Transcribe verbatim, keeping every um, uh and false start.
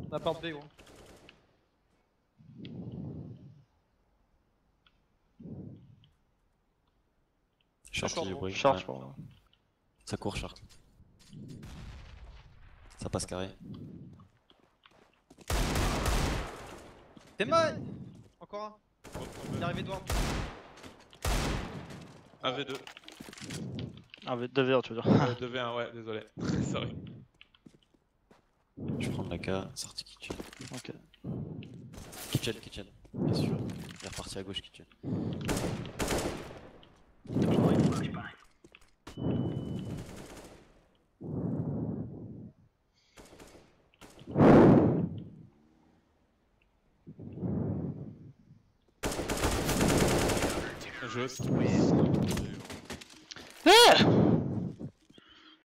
On a porte B gros. Short, short, du gros. bruit. Short, Ouais. je crois. Ça court short. Ça passe carré. T'es mal. Encore un. Il est arrivé devant. un v deux. Ah, deux V un, tu veux dire. Euh, deux v un, ouais, désolé. Sorry. Je vais prendre la K, sortie kitchen. Ok. Kitchen, kitchen, bien sûr. Il est reparti à gauche, kitchen. Je. Ah